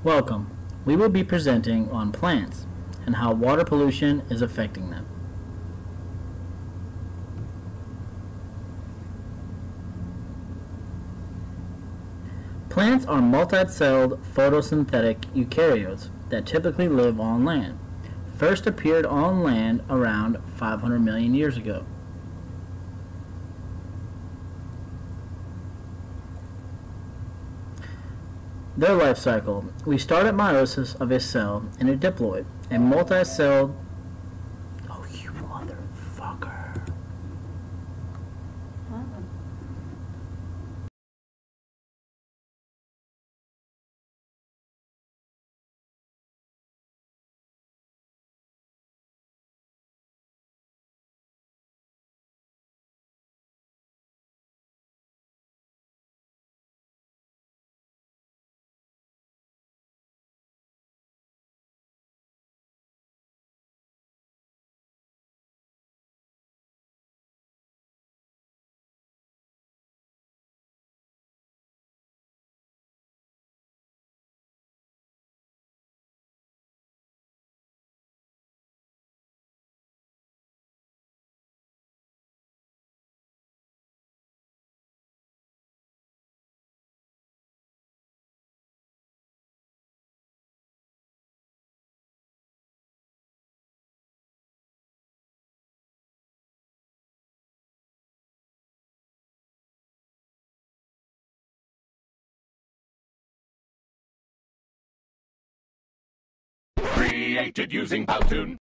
Welcome. We will be presenting on plants and how water pollution is affecting them. Plants are multi-celled photosynthetic eukaryotes that typically live on land. First appeared on land around 500 million years ago. Their life cycle. We start at meiosis of a cell in a diploid, a multi-celled... Oh, you motherfucker. Created using Powtoon.